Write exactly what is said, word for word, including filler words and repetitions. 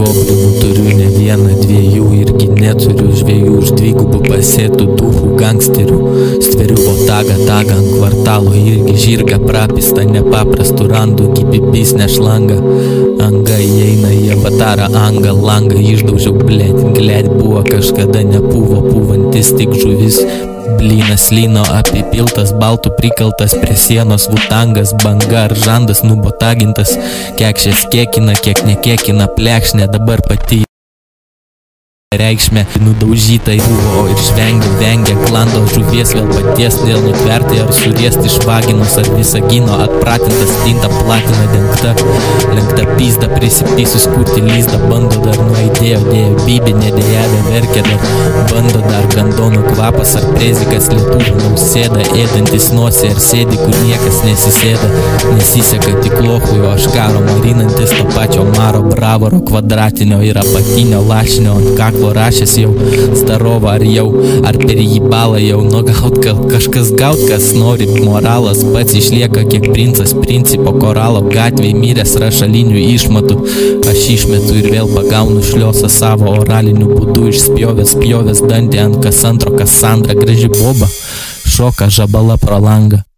goblinų turiu ne vieną, dviejų irgi neturiu, žvėjų už dvigubų pasėtų duchų gangsterių. Stveriu botagą, tagą ant kvartalo, irgi žirgą prapistą nepaprastų randų, gyvybės nešlanga. Anga įeina į avatarą, anga, langą išdaužiau, blėt, glėt buvo kažkada nebuvo, pūvantis tik žuvis. Blynas lyno apipiltas, baltų prikaltas prie sienos, vutangas, banga ar žandas nubotagintas, kekšės kiekina, kiek nekiekina plekšnė, dabar pati reikšmė nudaužytai buvo ir žvengia, vengia, klando žuvies vėl paties dėl nutverti ar suriesti iš vaginos ar visagino, atpratintas tinta platina dengta, lenkta pizda prisipysus kurti lizdą, bando dar nuaidėjo, dėjo bybį, nedėjavę verkė dar, bando dar gandonų kvapas ar prezikas lietuvių nausėda, ėdantis nosį ar sėdi, kur niekas nesisėda, nesiseka tik lochui, o aš karo marinantis to pačio maro bravoro kvadratinio ir apatinio lašinio ant kaklo rašęs jau starovą ar jau, ar per jį balą jau, nu gaut kažkas gaut, kas nori, moralas pats išlieka kiek princas principo koralo, gatvėj miręs rašalinių išmatų, aš išmetu ir vėl pagaunu šliosą savo oraliniu būdu, išspjovęs, pjovęs dantį ant kas antro Kasandra, graži boba, šoka žabala pro langą.